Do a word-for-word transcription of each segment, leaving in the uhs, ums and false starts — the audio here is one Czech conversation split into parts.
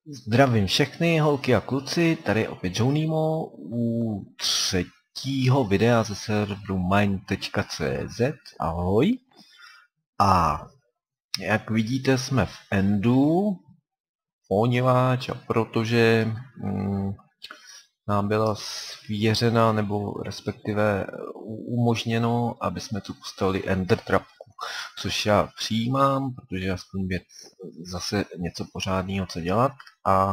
Zdravím všechny holky a kluci, tady je opět Johnnymo u třetího videa ze serveru mine tečka cé zet. Ahoj. A jak vidíte, jsme v endu, poněvadž a protože mm, nám byla svěřena, nebo respektive umožněno, aby jsme tu postavili ender trapku, což já přijímám, protože aspoň věc zase něco pořádného co dělat. A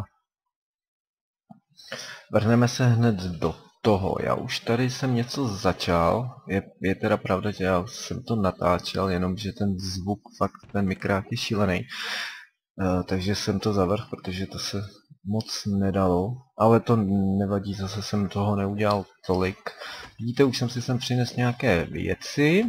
vrhneme se hned do toho. Já už tady jsem něco začal. Je, je teda pravda, že já jsem to natáčel, jenomže ten zvuk, fakt ten mikrák je šílený. Uh, takže jsem to zavrhl, protože to se moc nedalo. Ale to nevadí, zase jsem toho neudělal tolik. Vidíte, už jsem si sem přinesl nějaké věci.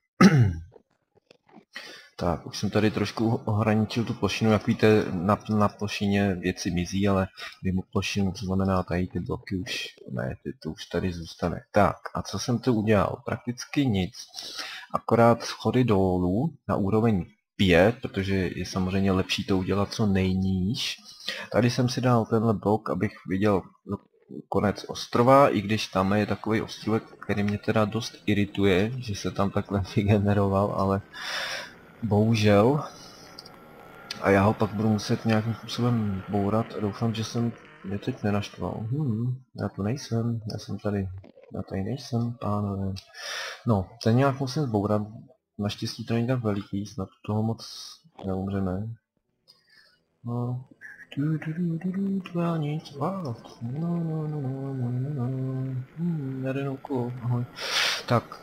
Tak, už jsem tady trošku ohraničil tu plošinu, jak víte, na, na plošině věci mizí, ale mimo plošinu, to znamená tady ty bloky už, ne, ty, to už tady zůstane. Tak, a co jsem to udělal? Prakticky nic, akorát schody dolů na úroveň pět, protože je samozřejmě lepší to udělat co nejníž. Tady jsem si dal tenhle blok, abych viděl konec ostrova, i když tam je takový ostrovek, který mě teda dost irituje, že se tam takhle vygeneroval, ale bohužel. A já ho pak budu muset nějakým způsobem bourat a doufám, že jsem mě teď nenaštval. Hmm, já tu nejsem, já jsem tady, já tady nejsem, pánové. No, ten nějak musím zbourat, naštěstí to není tak veliký, snad toho moc neumřeme. No, tu, tu, tu, tu, tu, tu, já nic, wow. No, no, no, no, no, no, no. Hmm, jeden úkol, ahoj. Tak.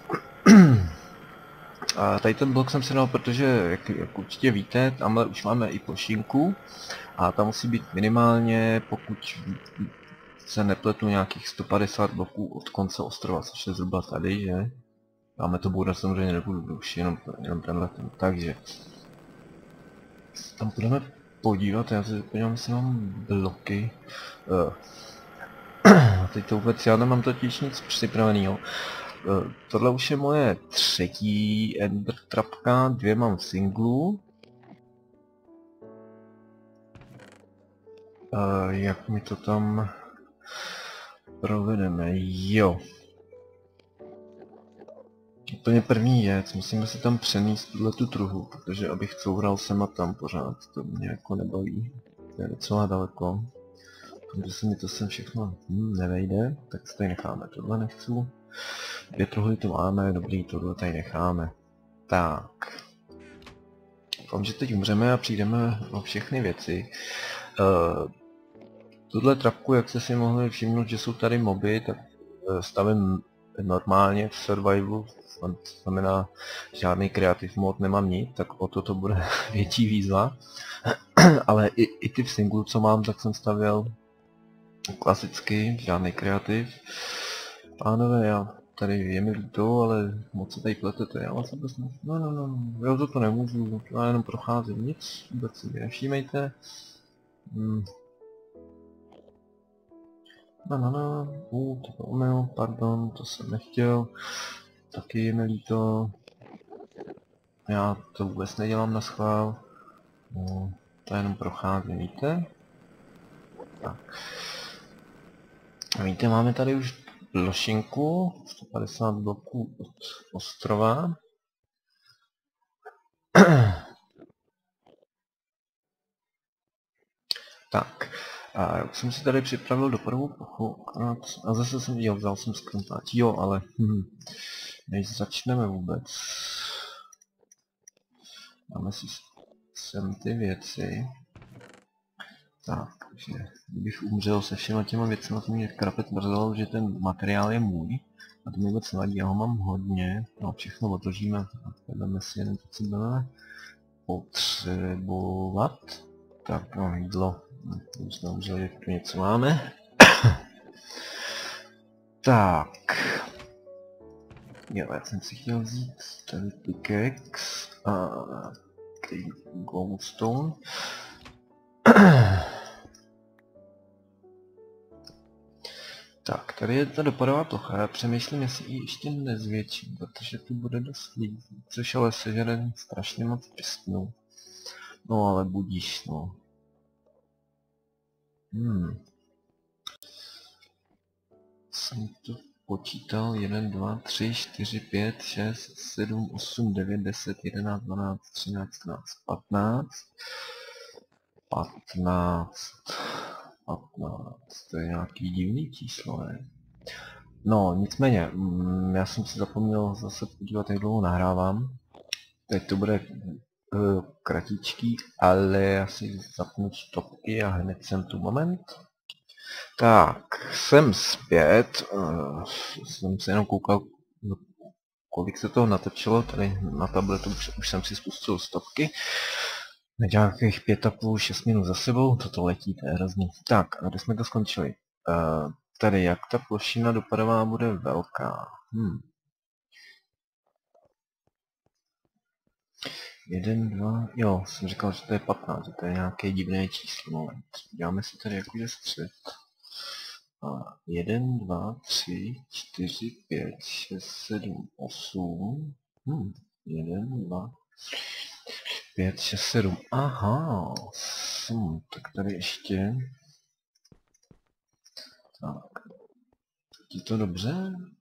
A tady ten blok jsem si dal, protože, jak, jak určitě víte, tamhle už máme i plošinku a tam musí být minimálně, pokud se nepletu, nějakých sto padesát bloků od konce ostrova, což je zhruba tady, že? Máme to bourat samozřejmě nebudu, už jenom, jenom tenhle ten. Takže tam budeme podívat, já se podívám, jestli mám bloky. Uh. Teď to vůbec, já nemám totiž nic připraveného. Uh, tohle už je moje třetí ender trapka, dvě mám v singlu. Uh, jak mi to tam provedeme? Jo. Úplně první věc, musíme si tam přenést tu truhu, protože abych coural sem a tam pořád, to mě jako nebaví. To je docela daleko. Takže se mi to sem všechno hm, nevejde, tak se tady necháme. Tohle nechci. Dvě truhy tu máme, dobrý, tohle tady necháme. Tak. Doufám, že teď umřeme a přijdeme o všechny věci. Uh, tuhle trapku, jak jste si mohli všimnout, že jsou tady moby, tak uh, stavím normálně v survivalu, to znamená žádný creative mod, nemám nic, tak o to to bude větší výzva. Ale i, i ty v singlu, co mám, tak jsem stavěl klasicky, žádný kreativ. Pánové, já tady je mi líto, ale moc se tady pletete, já vás vůbec ne... No, no, no, no, já to to nemůžu, já jenom procházím, nic, vůbec si mě nevšímejte. Hmm. No, no, no, uh, to byl omyl, pardon, to jsem nechtěl. Taky je mi líto. Já to vůbec nedělám na schvál. No, to jenom procházím, víte? Tak. Víte, máme tady už plošinku, sto padesát bloků od ostrova. Tak, a já jsem si tady připravil dopravou plochu a zase jsem viděl, vzal jsem skrumpáč, jo, ale hm, než začneme vůbec, máme si sem ty věci. Tak, takže kdybych umřel se všema těma věcmi, to mě krapet mrzelo, že ten materiál je můj. A to mi vůbec nevadí, já ho mám hodně. No, všechno odložíme a jdeme si jenom to, co budeme potřebovat. Tak, no, jídlo. Už jsme umřeli, jak tu něco máme. Tak. Jo, já jsem si chtěl vzít tady pickaxe a tady glowstone. Tak, tady je ta dopadová plocha, já přemýšlím, jestli ji ještě nezvětším, protože tu bude dost lidí, což ale sežere strašně moc pistnů. No ale budíš, no. Hmm. Jsem to počítal jedna, dva, tři, čtyři, pět, šest, sedm, osm, devět, deset, jedenáct, dvanáct, třináct, čtrnáct, patnáct. patnáct. patnáct. To je nějaký divný číslo, ne? No, nicméně, mm, já jsem si zapomněl zase podívat, jak dlouho nahrávám. Teď to bude uh, kratičký, ale já si zapnu stopky a hned jsem tu moment. Tak, jsem zpět. Uh, jsem se jenom koukal, kolik se toho natočilo. Tady na tabletu už, už jsem si spustil stopky. Na nějakých pět a půl, šest minut za sebou. Toto letí, to je hrozný. Tak, a kde jsme to skončili? Uh, tady, jak ta plošina dopadová bude velká. Hmm. Jeden, dva, jo, jsem říkal, že to je patnáct, že to je nějaké divné číslo. Moment. Děláme si tady jakože střed. A jeden, dva, tři, čtyři, pět, šest, sedm, osm. Hm, jeden, dva, pět, šest, sedm. Aha, hm, tak tady ještě. Tak, je to dobře?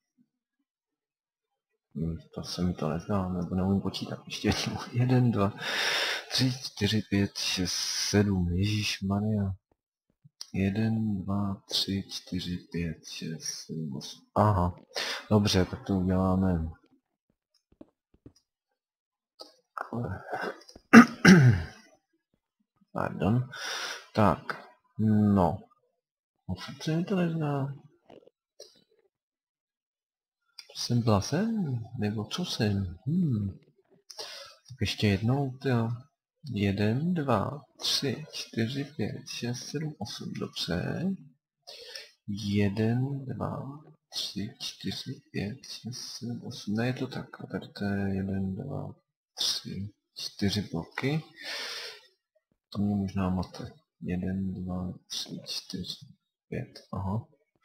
Hm, to se mi to nezdá, nebo neumím počítat. Ještě jednou. jeden, dva, tři, čtyři, pět, šest, sedm. Ježišmarja. jeden, dva, tři, čtyři, pět, šest, sedm, osm. Aha, dobře, tak to uděláme. Pardon. Tak, no. A furt se mi to nezná. Jsem byla jsem? Nebo co jsem? Hmm. Tak ještě jednou, jo. Jeden, dva, tři, čtyři, pět, šest, sedm, osm. Dobře. Jeden, dva, tři, čtyři, pět, šest, sedm, osm. Ne, je to tak. A tady to je jeden, dva, tři, čtyři bloky. To mě možná mate. Jeden, dva, tři, čtyři, pět. Aha.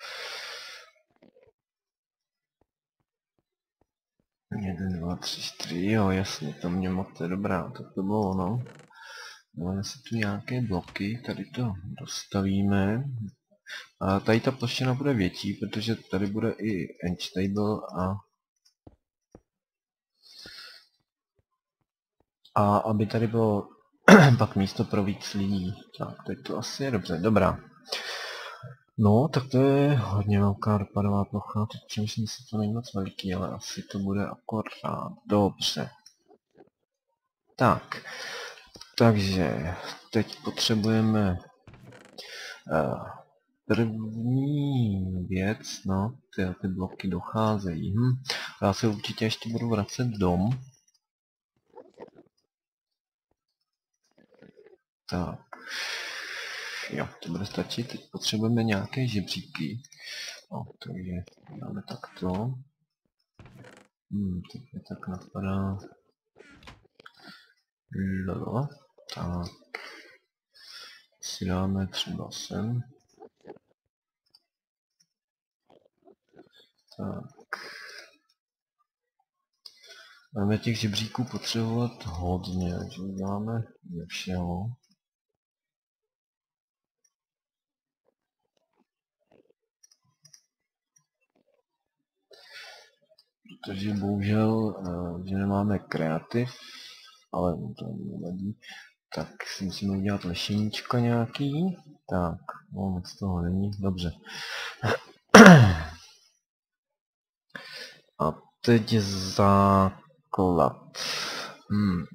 Jeden, dva, tři, čtyři, jo, jasně, to mě mate, dobrá, tak to bylo ono. Dáme si tu nějaké bloky, tady to dostavíme. A tady ta plošina bude větší, protože tady bude i edge table a a aby tady bylo pak místo pro víc lidí. Tak, teď to asi je dobře, dobrá. No, tak to je hodně velká dopadová plocha, teď přemýšlím, že to není moc veliký, ale asi to bude akorát. Dobře. Tak, takže teď potřebujeme uh, první věc, no, ty, ty bloky docházejí. Hm. Já se určitě ještě budu vracet dom. Tak. Jo, to bude stačit. Teď potřebujeme nějaké žebříky. No, takže dáme takto. Hmm, teď mě tak napadá. Lolo. Tak. Si dáme třeba sem. Tak. Máme těch žebříků potřebovat hodně, takže uděláme ze všeho. Protože bohužel, že nemáme kreativ, ale to nevadí, tak si musíme udělat lešeníčko nějaký. Tak, no moc toho není, dobře. A teď základ. Hmm.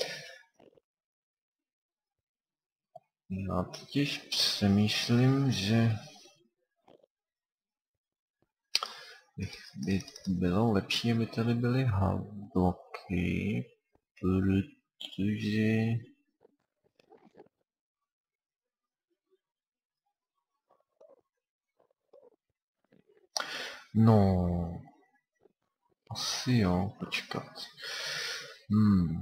Já totiž přemýšlím, že by bylo lepší, aby tady byly bloky, protože no asi jo, počkat. Hmm.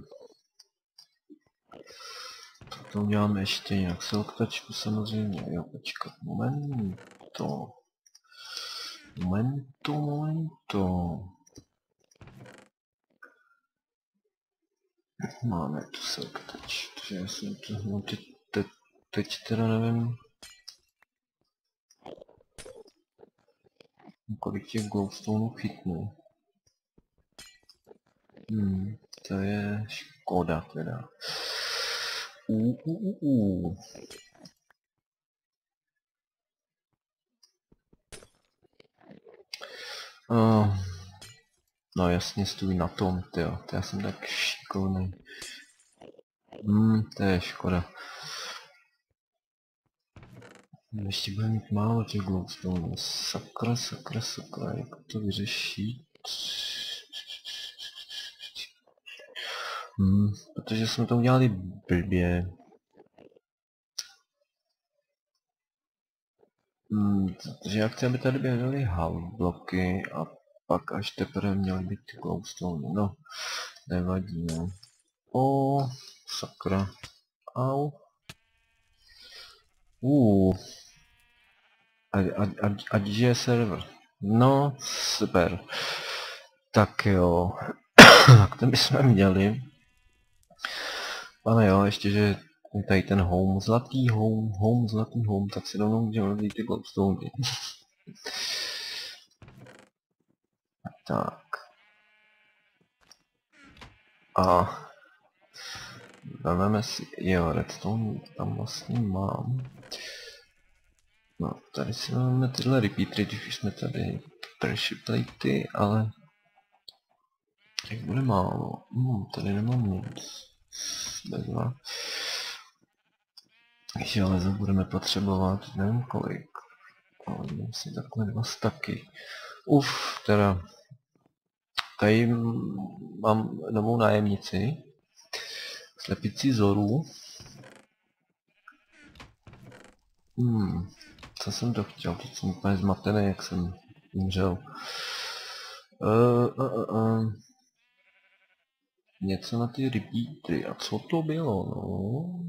Tak to uděláme ještě nějak selektačku samozřejmě, jo, počkat, momento. Momento, momento. Máme tu selektač, takže já jsem to, no teď, teď, teď teda nevím. Kolik těch glowstoneů chytnu. Hmm, to je škoda teda. Uh, uh, uh, uh. Uh, no jasně, stůj na tom, tyjo. To já jsem tak šikovný. Hmm, to je škoda. Ještě bude mít málo těch glowstoneů. Sakra, sakra, sakra, jak to vyřešit? Hmm, protože jsme to udělali blbě. Hmm, protože já chci, aby tady byly half bloky a pak až teprve měly být ty glowstone. No, nevadí, no. O, sakra. Au. Uh. A, a, a, a je server. No, super. Tak jo. Tak to bychom měli. Pane jo, ještě, že tady ten home, zlatý home, home, zlatý home, tak si rovnou můžeme vzít ty glowstone. Tak. A vezmeme si, jo, redstone tam vlastně mám. No, tady si máme tyhle repeatery, když už jsme tady pressure platey, ale jak bude málo. Hmm, tady nemám nic. Bezva. Železo budeme potřebovat, nevím kolik. Ale mám si takhle dva staky. Uf, teda. Tady mám novou nájemnici. Slepici Zoru. Hmm, co jsem to chtěl? Teď jsem úplně zmatený, jak jsem umřel. Uh, uh, uh, uh. Něco na ty repeatery. A co to bylo, no?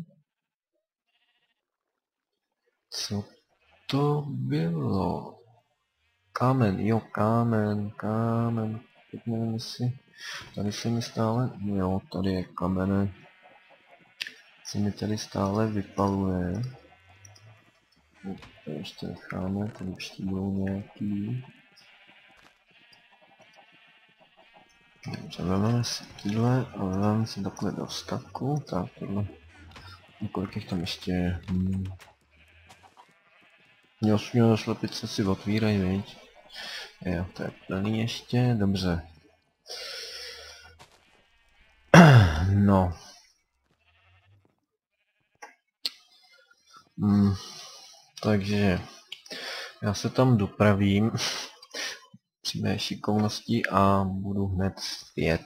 Co to bylo? Kámen, jo, kámen, kámen. Teď nevím, jestli... Tady se mi stále... Jo, tady je kamene. Se mi tady stále vypaluje. To ještě necháme, tady ještě budou nějaký. Dobře, vezmeme si tyhle a vezmeme si takhle do staku. Tak, tohle. Kolik jich tam ještě je? Hmm. Jasně, slepice si otvírají, viď? Jo, to je plný ještě, dobře. No. Hmm. Takže já se tam dopravím při mé šikovnosti a budu hned zpět.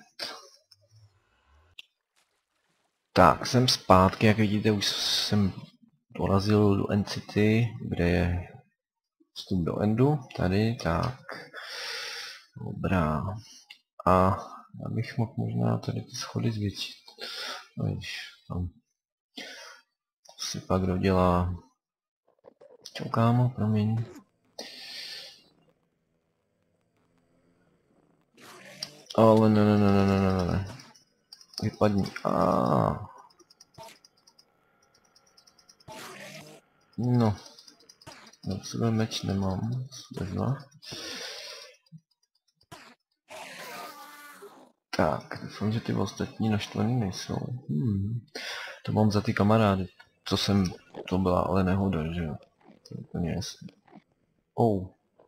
Tak, jsem zpátky, jak vidíte, už jsem dorazil do End City, kde je vstup do Endu, tady, tak. Dobrá. A já bych mohl možná tady ty schody zvětšit. No již, tam si pak dodělá. Čau kámo, promiň. Ale ne, ne, ne, ne, ne, ne, ne. Vypadni. A. No. Na sebe meč nemám. Bezva. Tak, doufám, že ty ostatní naštvaný nejsou. Hmm. To mám za ty kamarády. Co jsem, to byla ale nehoda, že jo. To je úplně jasný. Oh.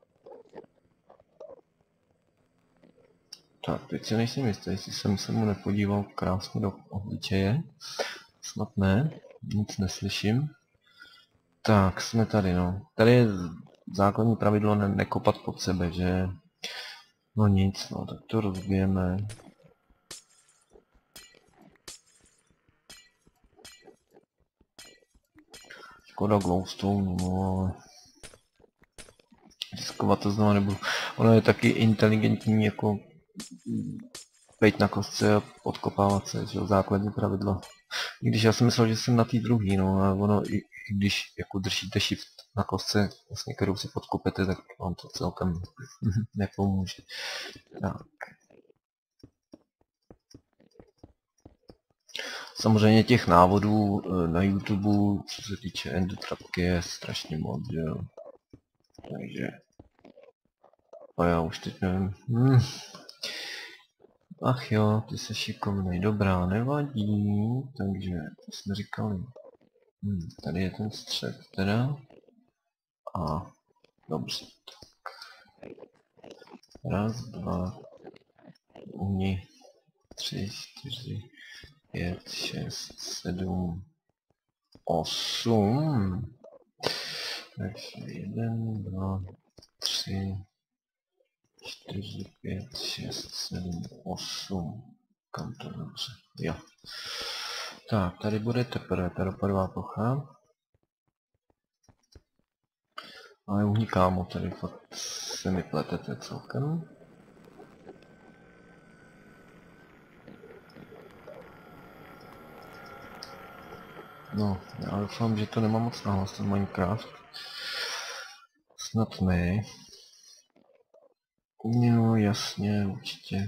Tak, teď si nejsem jistý, jestli jsem se mu nepodíval krásně do obličeje. Snad ne, nic neslyším. Tak, jsme tady, no. Tady je základní pravidlo ne nekopat pod sebe, že... No nic, no, tak to rozbijeme. Škoda glowstone, no. Riskovat to znovu nebudu. Ono je taky inteligentní, jako... Bejt na kostce a podkopávat se, že jo, základní pravidlo. I když já jsem myslel, že jsem na té druhý, no, a ono, i, i když jako držíte shift na kostce, vlastně, kterou si podkopete, tak vám to celkem nepomůže. Tak. Samozřejmě těch návodů na YouTube, co se týče endotrapky, je strašně moc, že jo. Takže... A já už teď nevím. Hmm. Ach jo, ty jsi šikovnej, dobrá, nevadí, takže to jsme říkali. Hmm, tady je ten střed teda. A dobře. Raz, dva, uni, tři, čtyři, pět, šest, sedm, osm. Takže jeden, dva, tři, čtyři, pět, šest, sedm, osm. Kam to dobře? Jo. Tak, tady bude teprve ta dopadová plocha. Ale unikámo, tady fakt se mi pletete celkem. No, já doufám, že to nemá moc nahlas ten Minecraft. Snad ne. No jasně, určitě.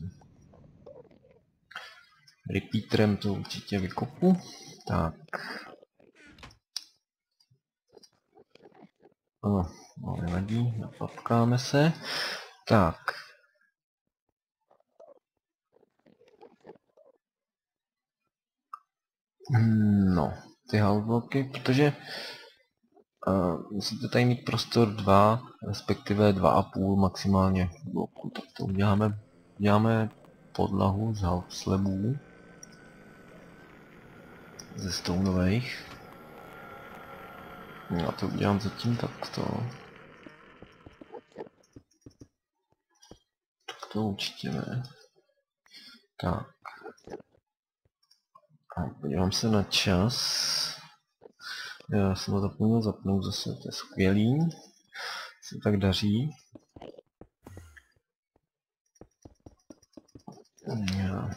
Repeaterem to určitě vykopu. Tak. No, no nevadí, napapkáme se. Tak. No, ty halbloky, protože uh, musíte tady mít prostor dva, respektive dva a půl maximálně bloku. Tak to uděláme, uděláme podlahu z halb slabů. Ze stoneových. Já to udělám zatím takto. Tak to určitě ne. Tak. A podívám se na čas. Já jsem ho zapomněl zapnout zase, to je skvělý. Se tak daří. Já.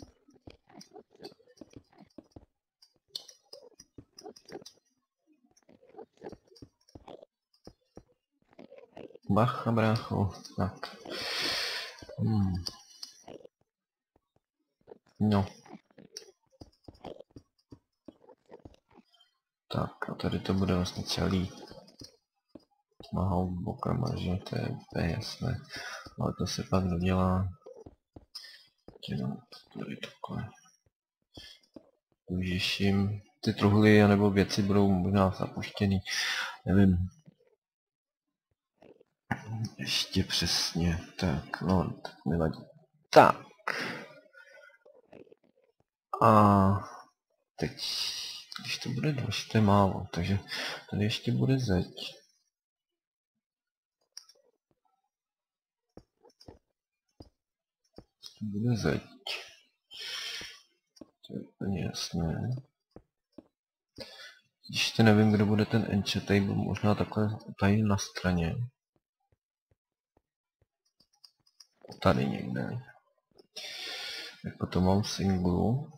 Bacha, brácho. Tak. Hmm. No. Tak a tady to bude vlastně celý. Mahou bokama, že to je úplně jasné. Ale to se pak dodělá. Jenom tady takhle. Vyžeším. Ty truhly nebo věci budou možná zapuštěný. Nevím. Ještě přesně. Tak, no, tak nevadí. Tak. A teď, když to bude dost, to je málo, takže tady ještě bude zeď. To bude zeď. To je úplně jasné. Ještě nevím, kdo bude ten enchant table, možná takhle tady na straně. Tady někde. Jako to mám singlu.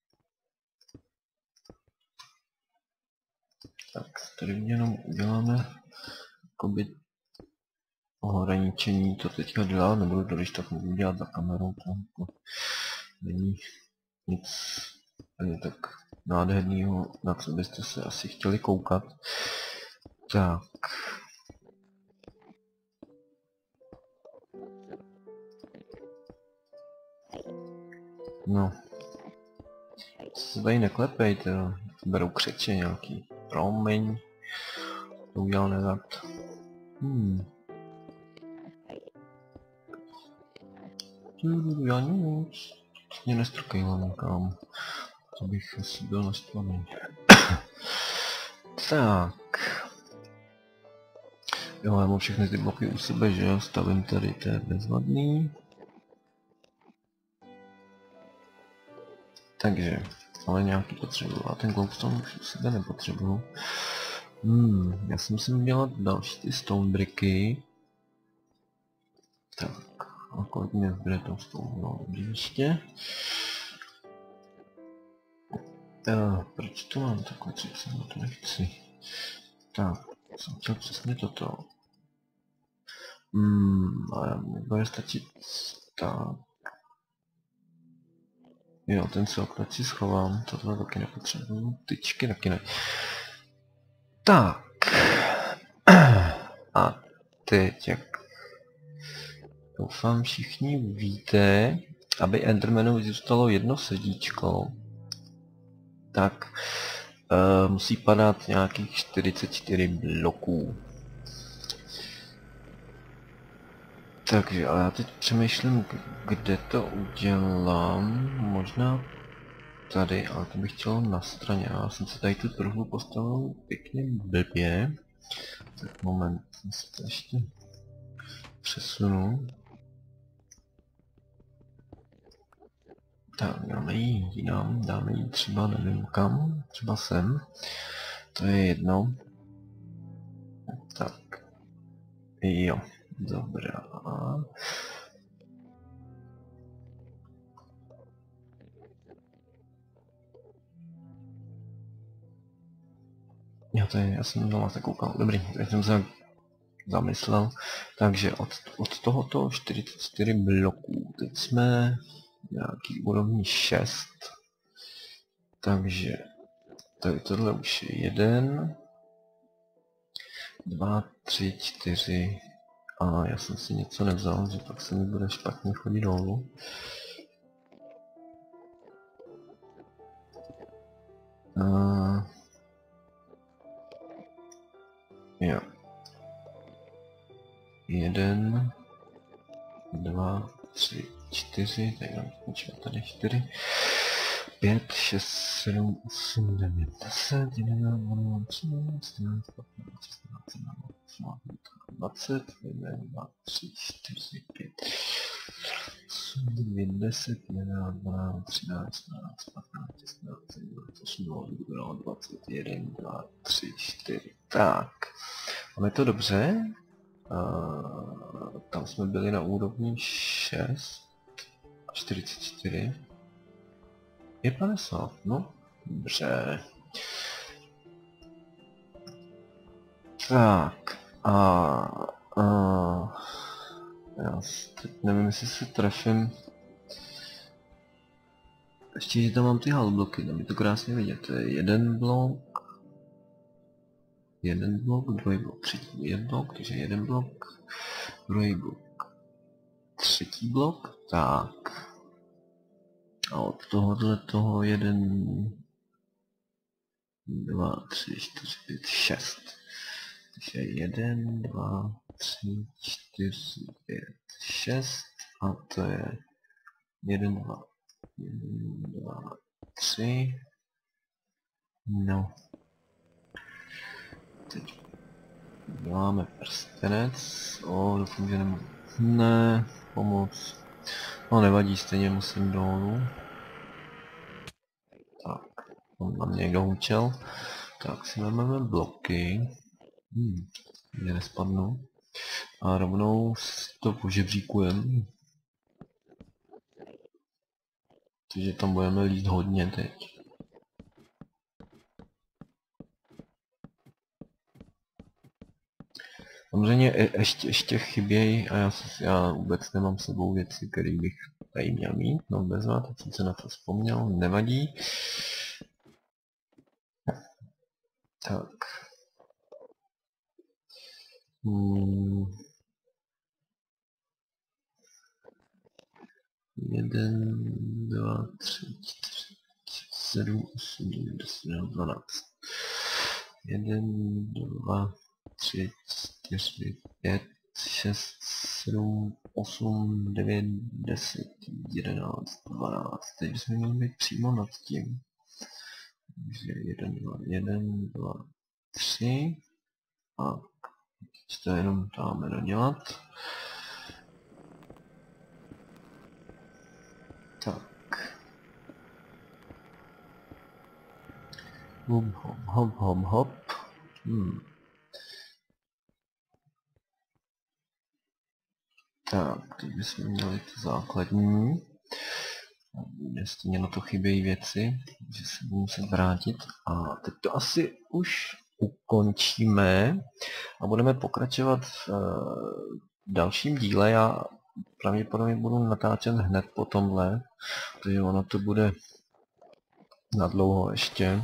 Tak tady jenom uděláme jakoby ohraničení, to teďka dělá, nebudu to když tak můžu dělat za kamerou, to jako není nic ani tak nádherného, na co byste se asi chtěli koukat. Tak. No. Se tady neklepejte, berou křeče nějaký. Promiň. To udělal nerad. Hmm. Já nic. Mě nestrkejla někam. To bych asi byl naštvaný. Tak. Jo, já mám všechny ty bloky u sebe, že jo, stavím tady, to je bezvadný. Takže, ale nějaký potřebuju, a ten glowstone už u sebe nepotřebuju. Hmm, já si musím dělat další ty stone bricky. Tak, a kolik mě zbyde toho stone, no, ještě. Uh, proč to mám takové třicet, no to nechci. Tak, jsem chtěl přesně toto. Hmm, ale mi bude stačit tak. Jo, ten celk si schovám, tohle taky nepotřebuju, tyčky taky ne. Tak. A teď jak Doufám všichni víte, aby Endermanovi zůstalo jedno srdíčko, tak uh, musí padat nějakých čtyřicet čtyři bloků. Takže, ale já teď přemýšlím, kde to udělám. Možná tady, ale to bych chtěl na straně. Já jsem si tady tu truhlu postavil pěkně blbě. Tak moment, jsem si to ještě přesunu. Tak, dáme jí jinam, dáme jí třeba nevím kam, třeba sem. To je jedno. Tak. Jo, dobrá. Jo, to je, já jsem na vás koukal. Dobrý, teď jsem se zamyslel. Takže od, od tohoto čtyřicet čtyři bloků. Teď jsme nějaký úrovni šest. Takže tady tohle už je jeden, dva, tři, čtyři. A já jsem si něco nevzal, že pak se mi bude špatně chodit dolů. A... Jo. Jeden, dva, tři, čtyři, tady mám počítat tady čtyři, pět, šest, sedm, osm, devět, deset, jedenáct, dvanáct, třináct, čtrnáct, patnáct, šestnáct, sedmnáct, dvacet, jedna, dva, tři, čtyři, pět, osm, devět, deset, jedenáct, dvanáct, třináct, čtrnáct, patnáct, šestnáct, sedmnáct, osmnáct, dvacet, jedna, dva, tři, čtyři. Tak, máme to dobře. Uh, tam jsme byli na úrovni šest a čtyřicet čtyři. Je padesát, no, dobře. Tak, a, a já teď nevím, jestli se trefím. Ještě, že tam mám ty halbloky, tam je to krásně vidět. To je jeden blok, jeden blok, druhý blok, třetí je blok, takže jeden blok, druhý blok, třetí blok, tak. A od tohohle toho jeden, dva, tři, čtyři, pět, šest. Takže jeden, dva, tři, čtyři, pět, šest. A to je jeden, dva, jeden, dva, tři. No. Teď máme prstenec. O, doufám, že nemůžu. Ne, pomoc. No nevadí, stejně musím dolů. Tak, on na mě někdo hučel. Tak si vezmeme bloky. Hmm, mě nespadnu. A rovnou to požebříkujeme. Takže tam budeme líst hodně teď. Samozřejmě je, ještě, ještě chybějí a já, já vůbec nemám s sebou věci, které bych tady měl mít. No bez vás, teď jsem se na to vzpomněl, nevadí. Tak. Hmm. Jeden, dva, tři, čtyři, sedm, osm, devět, deset, dvanáct. Jeden, dva, tři, čtyři, pět, šest, sedm, osm, devět, deset, jedenáct, dvanáct. Teď bychom měli být přímo nad tím. Takže jeden, dva, jeden, dva, tři. A to jenom dáme dodělat. Tak. Hop, hop, hop, hop, hop. Hmm. Tak, teď bychom měli to základní. Stejně na to chybějí věci, že se budu muset vrátit. A teď to asi už ukončíme a budeme pokračovat v uh, dalším díle. Já pravděpodobně budu natáčet hned po tomhle, protože ono to bude na dlouho ještě.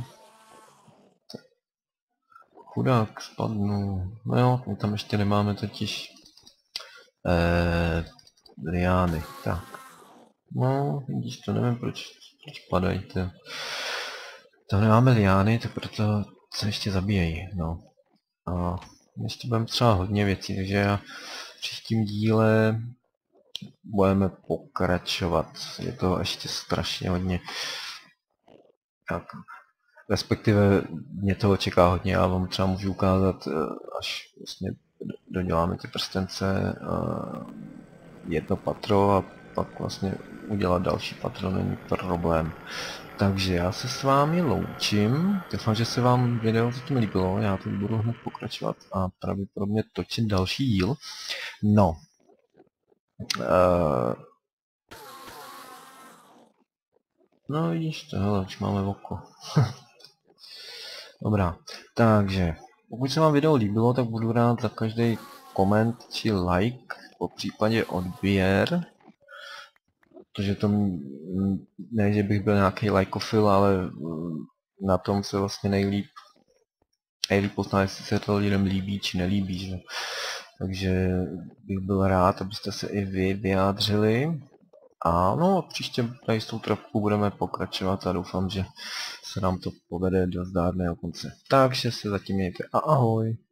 Chudák, spadnu. No jo, my tam ještě nemáme totiž eh, liány, tak. No, vidíš, to nevím, proč, proč padají to. To nemáme liány, to proto se ještě zabíjejí, no. A ještě budeme třeba hodně věcí, takže já v příštím díle budeme pokračovat. Je to ještě strašně hodně. Tak, respektive mě toho čeká hodně, já vám třeba můžu ukázat, až vlastně doděláme ty prstence, jedno patro a pak vlastně udělat další patro není problém. Takže já se s vámi loučím, doufám, že se vám video zatím líbilo, já teď budu hned pokračovat a pravděpodobně točit další díl. No. Uh, no vidíš to, hele, už máme oko. Dobrá, takže pokud se vám video líbilo, tak budu rád za každý koment či like, po případě odběr. Protože to ne, že bych byl nějaký lajkofil, ale na tom se vlastně nejlíp nejlíp pozná, jestli se to lidem líbí či nelíbí, že? Takže bych byl rád, abyste se i vy vyjádřili. A no, příště tady s tou trapkou budeme pokračovat a doufám, že se nám to povede do zdárného konce. Takže se zatím mějte a ahoj!